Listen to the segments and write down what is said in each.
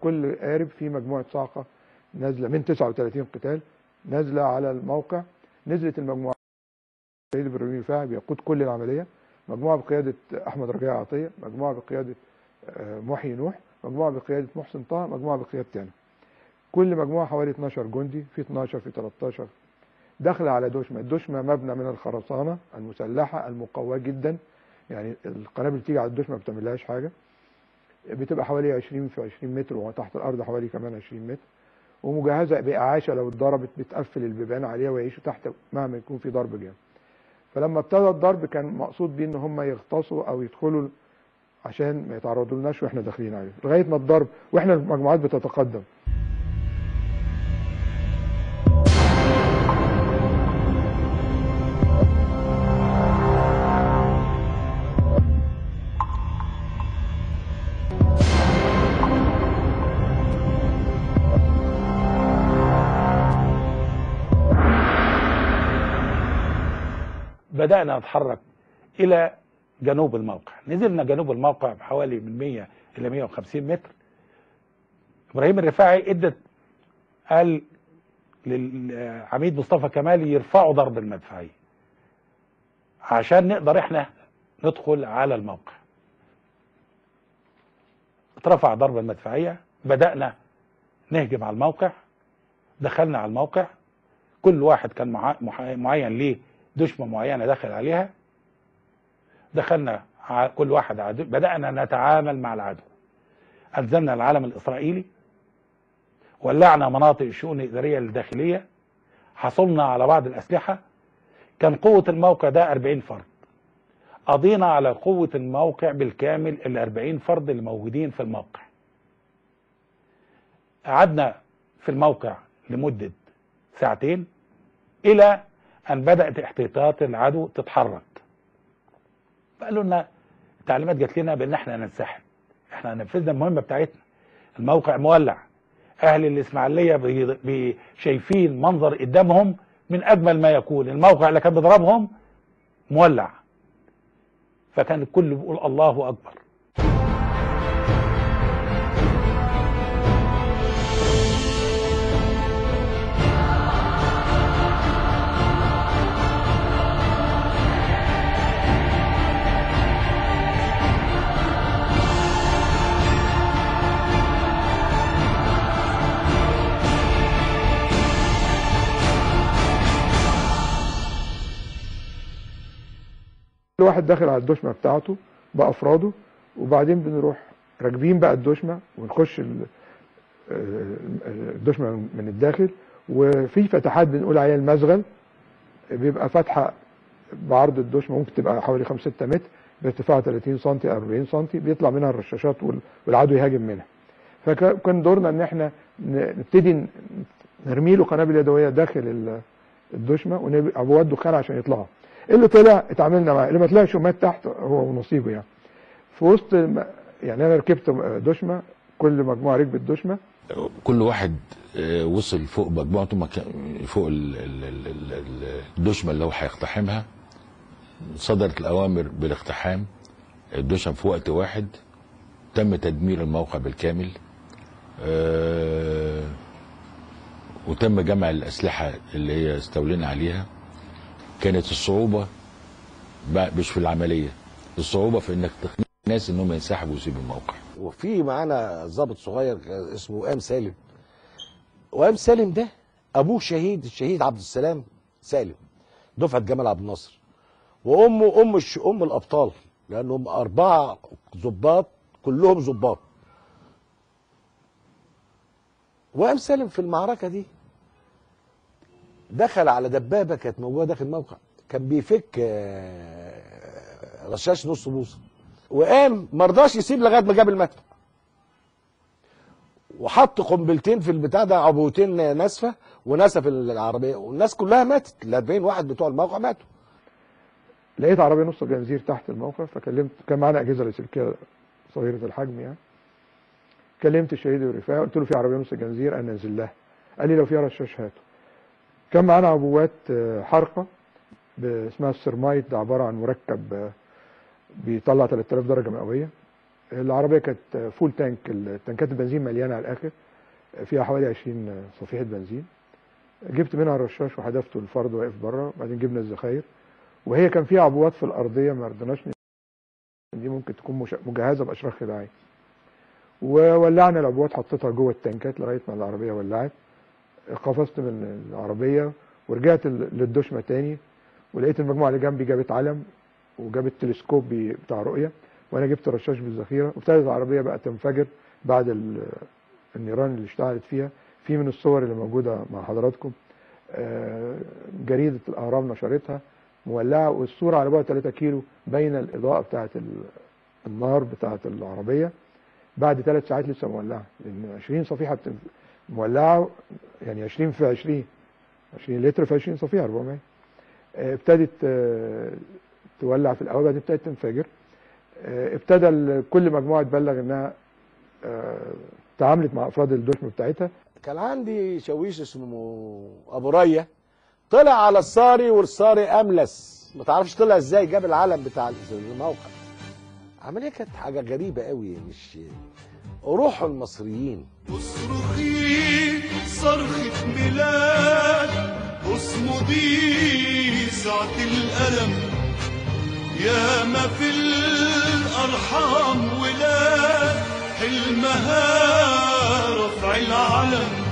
كل قارب فيه مجموعه صاعقه نازله من 39 قتال نازله على الموقع. نزلت المجموعه الشهيد ابراهيم رفاعي بيقود كل العمليه، مجموعه بقياده احمد رجاء عطيه، مجموعه بقياده محيي نوح، مجموعه بقياده محسن طه، مجموعه بقيادتي انا. كل مجموعه حوالي 12 جندي، في 12 في 13 داخله على دشمه. الدشمه مبنى من الخرسانه المسلحه المقواه جدا، يعني القنابل اللي تيجي على الدشمه ما بتعملهاش حاجه. بتبقى حوالي 20 في 20 متر، وتحت الارض حوالي كمان 20 متر، ومجهزه باعاشه لو اتضربت بتقفل البيبان عليها ويعيشوا تحت مهما يكون في ضرب جامد. فلما ابتدى الضرب كان مقصود بيه ان هم يغطسوا او يدخلوا عشان ما يتعرضوا لناش واحنا داخلين عليهم، لغايه ما الضرب واحنا المجموعات بتتقدم. بدأنا نتحرك إلى جنوب الموقع. نزلنا جنوب الموقع بحوالي من 100 إلى 150 متر. إبراهيم الرفاعي قال للعميد مصطفى كمال يرفعوا ضرب المدفعية عشان نقدر احنا ندخل على الموقع. اترفع ضرب المدفعية، بدأنا نهجم على الموقع. دخلنا على الموقع، كل واحد كان معين ليه دشمة معينة دخل عليها. دخلنا كل واحد عدو، بدأنا نتعامل مع العدو. أنزلنا العلم الإسرائيلي، ولعنا مناطق الشؤون الإدارية الداخلية، حصلنا على بعض الأسلحة. كان قوة الموقع ده 40 فرد. قضينا على قوة الموقع بالكامل ال 40 فرد اللي موجودين في الموقع. قعدنا في الموقع لمدة ساعتين إلى أن بدأت احتياطات العدو تتحرك. فقالوا لنا التعليمات جات لنا بأن احنا ننسحب. احنا نفذنا المهمة بتاعتنا. الموقع مولع، أهل الإسماعيلية شايفين منظر قدامهم من أجمل ما يكون. الموقع اللي كان بيضربهم مولع، فكان الكل بيقول الله أكبر. كل واحد داخل على الدشمه بتاعته بافراده، وبعدين بنروح راكبين بقى الدشمه ونخش الدشمه من الداخل. وفي فتحات بنقول عليها المزغل، بيبقى فتحه بعرض الدشمه ممكن تبقى حوالي 5 6 متر بارتفاع 30 سم 40 سم، بيطلع منها الرشاشات والعدو يهاجم منها. فكان دورنا ان احنا نبتدي نرمي له قنابل يدويه داخل الدشمه وابواب دخان عشان يطلعوا. اللي طلع اتعاملنا معاه، اللي ما طلعش ومات تحت هو ونصيبه. يعني في وسط يعني انا ركبت دشمه، كل مجموعه ركبت دشمه، كل واحد وصل فوق مجموعته فوق الدشمه اللي هو هيقتحمها. صدرت الاوامر بالاقتحام الدشم في وقت واحد. تم تدمير الموقع بالكامل، وتم جمع الاسلحه اللي هي استولينا عليها. كانت الصعوبه مش في العمليه، الصعوبه في انك تقنع الناس انهم ينسحبوا ويسيبوا الموقع. وفي معانا ضابط صغير اسمه وئام سالم. وئام سالم ده ابوه الشهيد عبد السلام سالم دفعه جمال عبد الناصر، وامه ام الابطال، لانهم 4 ضباط كلهم ضباط. وئام سالم في المعركه دي دخل على دبابه كانت موجوده داخل الموقع، كان بيفك رشاش نص بوصه، وقام ما رضاش يسيب لغايه ما جاب المدفع، وحط قنبلتين في البتاع ده، عبوتين ناسفه ونسف العربيه، والناس كلها ماتت. ال 40 واحد بتوع الموقع ماتوا. لقيت عربيه نص جنزير تحت الموقع، فكلمت، كان معانا اجهزه لاسلكيه صغيره الحجم يعني. كلمت الشهيد الرفاعي قلت له في عربيه نص جنزير انا انزل لها. قال لي لو فيها رشاش هاته. كان معانا عبوات حرقه اسمها السرمايت، ده عباره عن مركب بيطلع 3000 درجه مئويه. العربيه كانت فول تانك، التنكات البنزين مليانه على الاخر، فيها حوالي 20 صفيحه بنزين. جبت منها الرشاش وحدفته الفرد واقف بره، بعدين جبنا الذخاير، وهي كان فيها عبوات في الارضيه ما رضيناش دي ممكن تكون مجهزه باشراخ خداعيه. وولعنا العبوات، حطيتها جوه التنكات لغايه ما العربيه ولعت. قفزت من العربيه ورجعت للدشمه تاني، ولقيت المجموعه اللي جنبي جابت علم وجابت تلسكوب بتاع رؤيه، وانا جبت رشاش بالذخيره، وابتدت العربيه بقى تنفجر بعد النيران اللي اشتعلت فيها. في من الصور اللي موجوده مع حضراتكم جريده الاهرام نشرتها مولعه، والصوره على بعد 3 كيلو بين الاضاءه بتاعه النار بتاعه العربيه بعد 3 ساعات لسه مولعه، لان 20 صفيحه مولعه، يعني 20 في 20 لتر في 20 صفيحه 400. ابتدت تولع في الاول، بعدين ابتدت تنفجر. ابتدى كل مجموعه تبلغ انها تعاملت مع افراد الدشم بتاعتها. كان عندي شاويش اسمه ابو ريه، طلع على الصاري والصاري املس، ما تعرفش طلع ازاي، جاب العلم بتاع الموقع. عمليه كانت حاجه غريبه قوي، مش روح المصريين. اصرخي صرخة ميلاد اسمه دي ساعة الألم، يا ما في الأرحام ولاد حلمها رفع العلم.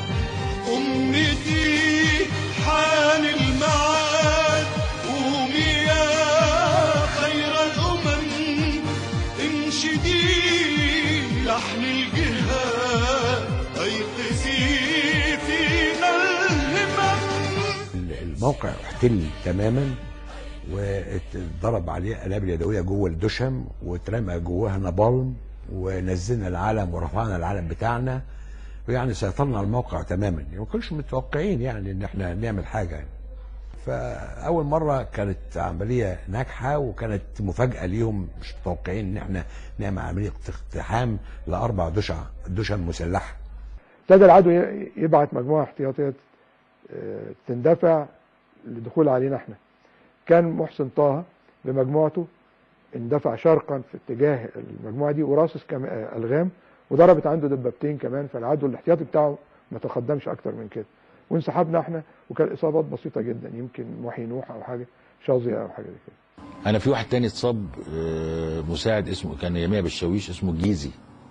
أمتي حان المعاد، قومي يا خير الأمم، انشدي لحن الجهاد، أيقظي فينا الهمم. الموقع احتل تماما، واتضرب عليه قنابل يدويه جوه الدشم، واترمى جواها نابالم، ونزلنا العلم ورفعنا العلم بتاعنا، ويعني سيطرنا على الموقع تماما. يعني ما كناش متوقعين يعني ان احنا نعمل حاجه يعني. فاول مره كانت عمليه ناجحه، وكانت مفاجاه ليهم، مش متوقعين ان احنا نعمل عمليه اقتحام ل4 دشم مسلحه. ابتدى العدو يبعت مجموعه احتياطيه تندفع للدخول علينا احنا. كان محسن طه بمجموعته اندفع شرقا في اتجاه المجموعه دي، وراصص الغام، وضربت عنده دبابتين كمان، فالعدو الاحتياطي بتاعه ما تقدمش اكتر من كده، وانسحبنا احنا. وكان اصابات بسيطه جدا، يمكن محي نوح او حاجه شظيه او حاجه زي كده. انا في واحد تاني اتصاب مساعد اسمه، كان يميع بالشاويش، اسمه الجيزي.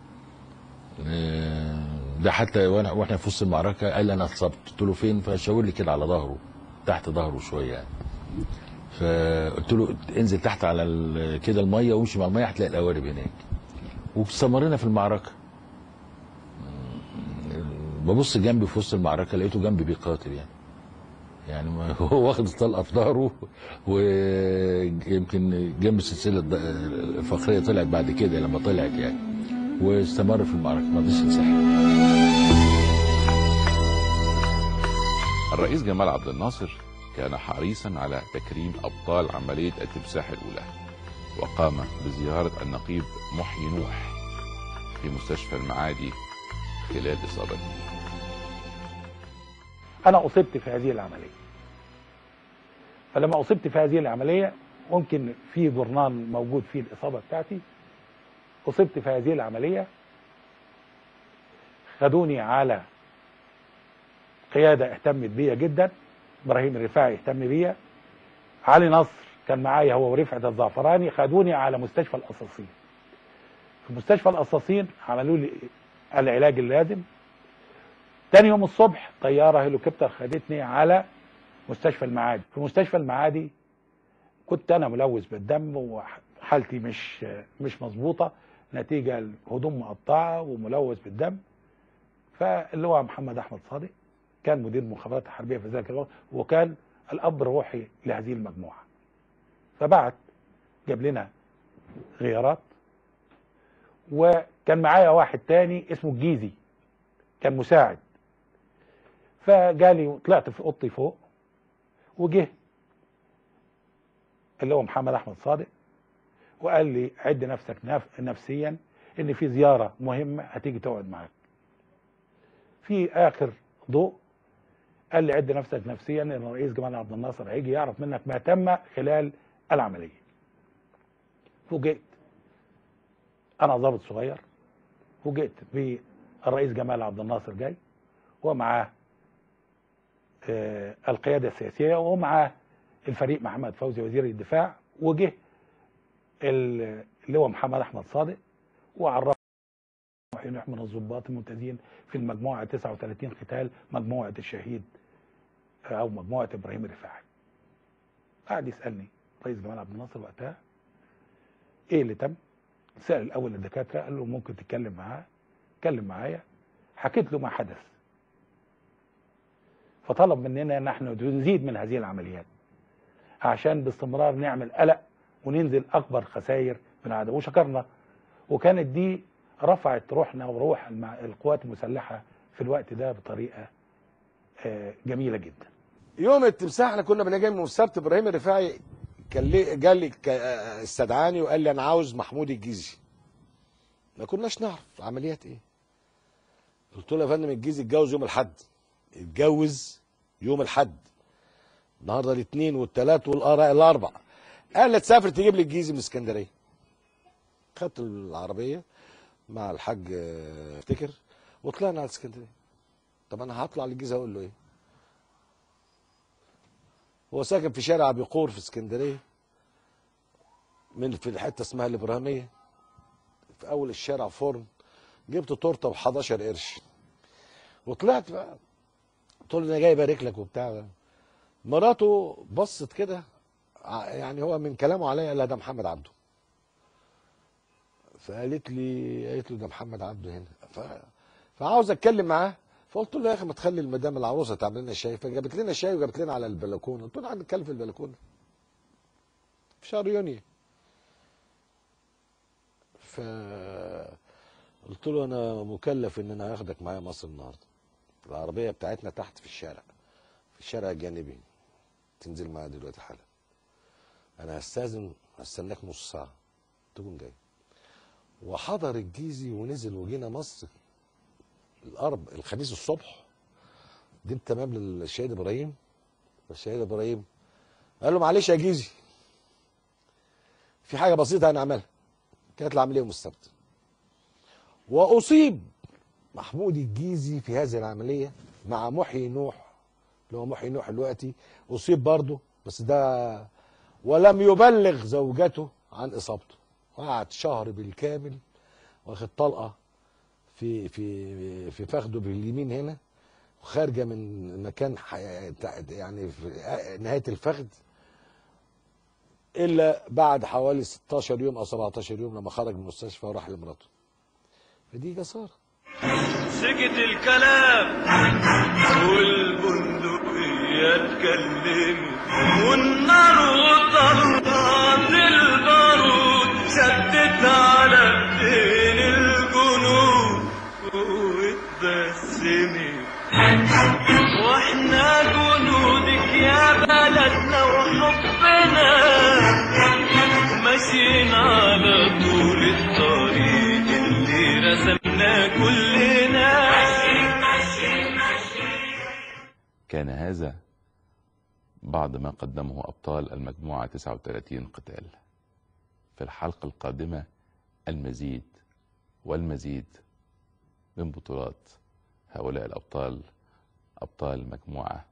ده حتى واحنا في وسط المعركه قال لي انا اتصبت، قلت له فين؟ فشاور لي كده على ظهره، تحت ظهره شويه يعني. فقلت له انزل تحت على كده الميه، وامشي مع الميه هتلاقي القوارب هناك. واستمرينا في المعركه. ببص جنبي في وسط المعركه لقيته جنبي بيقاتل يعني هو واخد الطلقه في ظهره، ويمكن جنب السلسله الفخريه طلعت بعد كده لما طلعت يعني، واستمر في المعركه ما رضيش ينسحب. الرئيس جمال عبد الناصر كان حريصا على تكريم أبطال عملية التمساح الأولى، وقام بزيارة النقيب محي نوح في مستشفى المعادي خلال إصابته. أنا أصبت في هذه العملية، فلما أصبت في هذه العملية ممكن في جورنال موجود فيه الإصابة بتاعتي. أصبت في هذه العملية، خدوني على قيادة اهتمت بيا جدا، إبراهيم الرفاعي اهتم بيا، علي نصر كان معايا هو ورفعت الزعفراني، خدوني على مستشفى القصاصين. في مستشفى القصاصين عملوا لي العلاج اللازم. تاني يوم الصبح طيارة هليكوبتر خدتني على مستشفى المعادي. في مستشفى المعادي كنت أنا ملوث بالدم، وحالتي مش مظبوطة نتيجة الهدوم مقطعة وملوث بالدم. فاللي هو محمد أحمد صادق كان مدير المخابرات الحربية في ذلك الوقت، وكان الأب الروحي لهذه المجموعة. فبعت جاب لنا غيارات، وكان معايا واحد تاني اسمه الجيزي كان مساعد. فجالي طلعت في اوضتي فوق، وجه اللي هو محمد احمد صادق وقال لي عد نفسك نفسيا ان في زياره مهمه هتيجي تقعد معاك. في اخر ضوء قال لي عد نفسك نفسيا ان الرئيس جمال عبد الناصر هيجي يعرف منك ما تم خلال العمليه. فوجئت انا ضابط صغير، وجئت بالرئيس جمال عبد الناصر جاي ومعاه القياده السياسيه ومعاه الفريق محمد فوزي وزير الدفاع، وجه اللي هو محمد احمد صادق وعرف من الضباط الممتازين في المجموعه 39 قتال، مجموعه الشهيد او مجموعه ابراهيم الرفاعي. قعد يسالني رئيس جمال عبد الناصر وقتها ايه اللي تم. سال الاول الدكاتره، قال له ممكن تتكلم معاه. اتكلم معايا، حكيت له ما حدث، فطلب مننا ان احنا نزيد من هذه العمليات عشان باستمرار نعمل قلق وننزل اكبر خسائر من العدو، وشكرنا. وكانت دي رفعت روحنا وروح القوات المسلحه في الوقت ده بطريقه جميله جدا. يوم التمساح احنا كنا بنجي من السبت، ابراهيم الرفاعي قال لي استدعاني وقال لي انا عاوز محمود الجيزي. ما كناش نعرف عمليات ايه. قلت له يا فندم الجيزي اتجوز يوم الاحد. اتجوز يوم الاحد. النهارده الاثنين والثلاث والاربع. قال لي تسافر تجيب لي الجيزي من اسكندريه. خدت العربيه مع الحاج افتكر وطلعنا على اسكندريه. طب انا هطلع للجيزي اقول له ايه؟ هو ساكن في شارع ابي قور في اسكندريه، في الحته اسمها الابراهيميه، في اول الشارع فرن. جبت تورته ب 11 قرش وطلعت بقى. قلت له انا جاي ابارك لك وبتاع. مراته بصت كده، يعني هو من كلامه عليا قال لها ده محمد عبده. فقالت له ده محمد عبده هنا. فعاوز اتكلم معاه. فقلت له يا اخي ما تخلي المدام العروسه تعمل لنا شاي. فجابت لنا شاي وجابت لنا على البلكونه. قلت له هنتكلم في البلكونه في شهر يونيو. قلت له انا مكلف ان انا هاخدك معايا مصر النهارده. العربيه بتاعتنا تحت في الشارع الجانبي. تنزل معايا دلوقتي حالا. انا هستناك نص ساعه تكون جاي. وحضر الجيزي ونزل وجينا مصر الخميس الصبح. دي تمام للشهيد ابراهيم. الشهيد ابراهيم قال له معلش يا جيزي في حاجه بسيطه هنعملها. كانت العمليه يوم السبت. واصيب محمود الجيزي في هذه العمليه مع محيي نوح، اللي هو محيي نوح دلوقتي اصيب برضه، بس ده ولم يبلغ زوجته عن اصابته. قعد شهر بالكامل واخد طلقه في فخده باليمين هنا، وخارجه من مكان يعني في نهايه الفخذ، الا بعد حوالي 16 يوم او 17 يوم لما خرج من المستشفى وراح لمراته. فدي جساره. سكت الكلام والبندقية اتكلمت والنار وطلعت البارود شدت على ايدين الجنود واتبسمت واحنا جنودك يا بلدنا وحبنا ماشيين على طول الطريق اللي رسمناه كلنا. كان هذا بعض ما قدمه أبطال المجموعة 39 قتال. في الحلقة القادمة المزيد والمزيد من بطولات هؤلاء الأبطال، أبطال مجموعة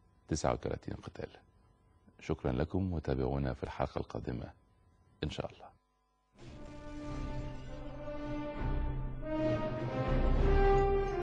39 قتال. شكرا لكم وتابعونا في الحلقة القادمة إن شاء الله.